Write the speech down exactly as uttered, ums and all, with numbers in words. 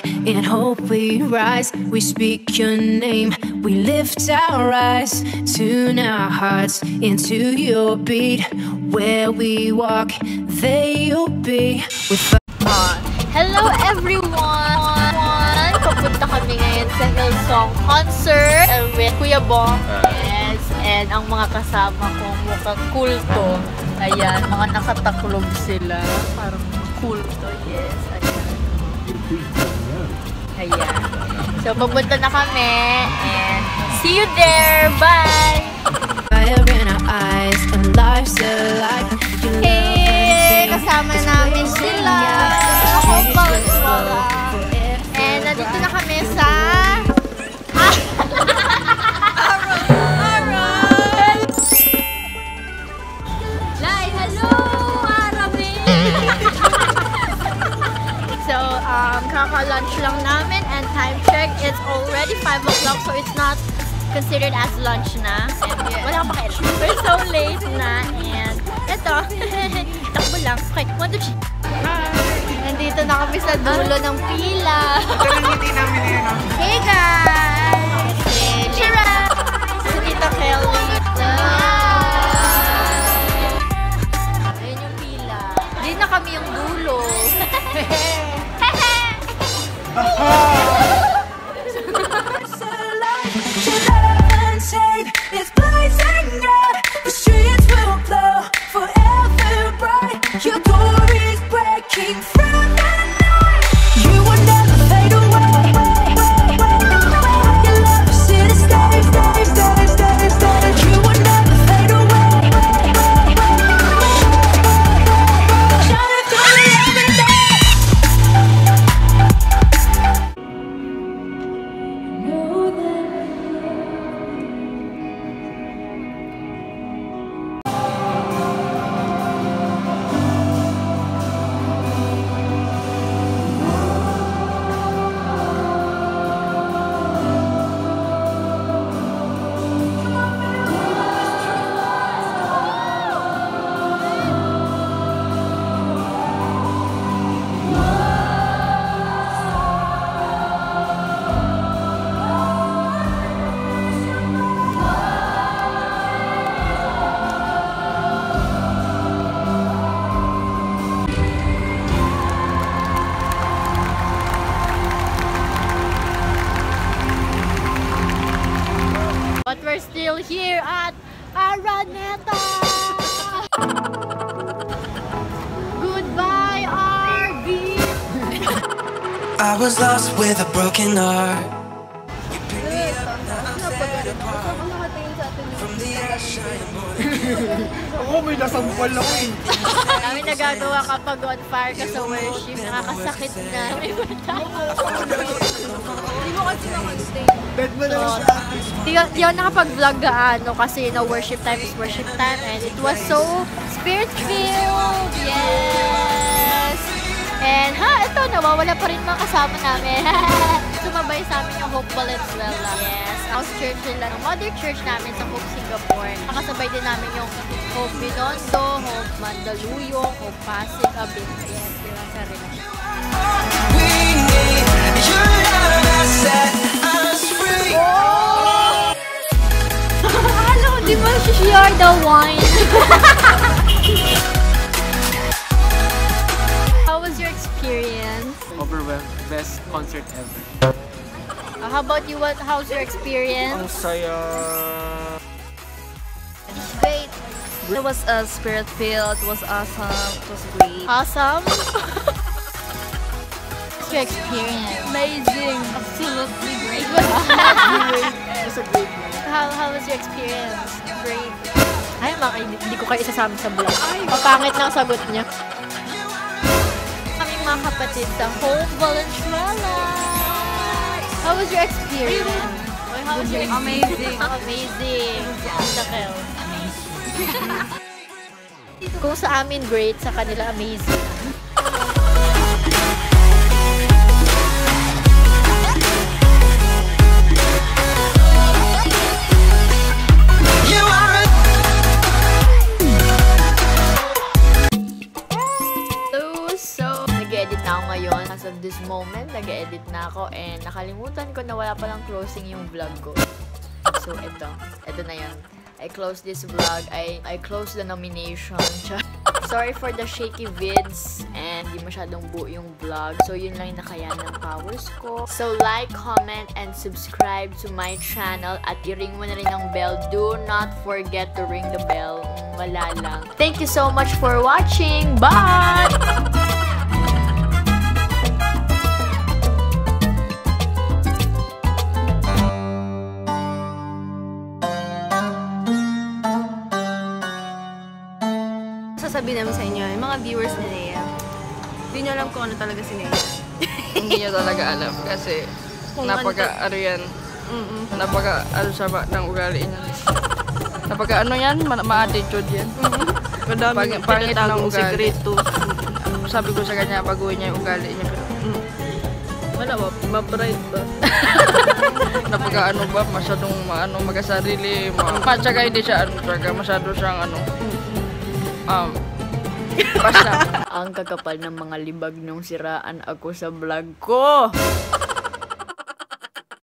in hope we rise. We speak your name, we lift our eyes, tune our hearts into your beat. Where we walk, there you'll be. With uh, hello everyone! Papunta kami ngayon sa Hillsong concert with Kuya Bong. Yes, and ang mga kasama kong mukhang kulto. Ayan, mga nakataklog sila. Parang kulto, yes. Ayan. Ayan. So, papunta na kami. And see you there. Bye! Fire in our eyes and lives alike. Hey! Kasama namin sila. Ako pa wala. And nandito na kami sa... Kaka-lunch lang namin and time check, it's already five o'clock so it's not considered as lunch na. And yeah, wala kang pakialam. We're so late na and eto, takbo lang. Okay, one, two, three. Hi! Nandito na kami sa dulo ng pila. Hindi namin yun. Hey guys! Shira! Si Tita Kelly. Ayun yung pila. Hindi na kami yung dulo. It's blazing out, the streets will glow forever bright. Your glory's breaking from the night. You will never fade away. Your love is here to stay, stay, stay, stay, stay. You will never fade away. Shining through me every day. But we're still here at Aranera! Goodbye, R V! I was lost with a broken heart. You picked me up, now I'm set apart. From the ash I am born. Ako may nasampal ako eh. Kami nagagawa kapag on fire ka sa worship. Nakakasakit na. May bata. Hindi mo kasi nakag-stay. Bed mo na lang siya. Di ako nakapag-vlog gaano kasi na worship time is worship time and it was so spirit-filled. Yes! And ha, ito, nawawala pa rin mga kasama namin. Sumabay sa amin yung Hope Valenzuela. Yes, house church nila. Ang mother church namin sa Hope Singapore. Nakasabay din namin yung Hope Binondo, Hope Mandaluyong, Hope Pasig, Abit. Yes, yun sa relasyon. We need your love that set us free. Oh! Ano, di ba share the wine? How was your experience? Overwhelmed. Best concert ever. Uh, how about you? What? How's your experience? Ang saya. Great. It was a uh, spirit-filled. It was awesome. It was great. Awesome. What's your experience? Amazing. Absolutely great. It was Great. It was a great night. How, how was your experience? Great. Ay, mga, hindi, hindi ko kayo isasama sa vlog. Papangit na ang sagot niya. Kaming mga kapatid sa Hope Valenzuela. How was your experience? How was your experience? Amazing. Amazing. Sakel. Kung sa amin great, sa kanila amazing. So, nag-edit na ako ngayon as of this moment, nag-edit na ako and nakalimutan ko na wala palang closing yung vlog ko. So, ito. Ito na yun. I close this vlog. I, I close the nomination. Sorry for the shaky vids and di masyadong buo yung vlog. So, yun lang yung nakaya ng powers ko. So, like, comment, and subscribe to my channel at i-ring mo na rin ang bell. Do not forget to ring the bell. Wala lang. Thank you so much for watching. Bye! Sasabihin namin sa inyo, yung mga viewers ni Nea, hindi nyo alam kung ano talaga si Nea. Hindi niya talaga alam kasi napaka-ano yan. Mm-mm. Napaka-ano sa ba ng ugali niya. Napaka-ano yan, ma-attitude yan. Madami Pag- pangit ng tinatagong ugali. sekreto. Sabi ko sa kanya, baguhin niya yung ugali niya. Pero Wala ba? Ma-pride ba? napaka-ano ba, masyadong maano, magkasarili. Ma Matsaka hindi siya, ano, tsaka masyado siyang ano. Um, basta. Ang kakapal ng mga libag nung siraan ako sa vlog ko.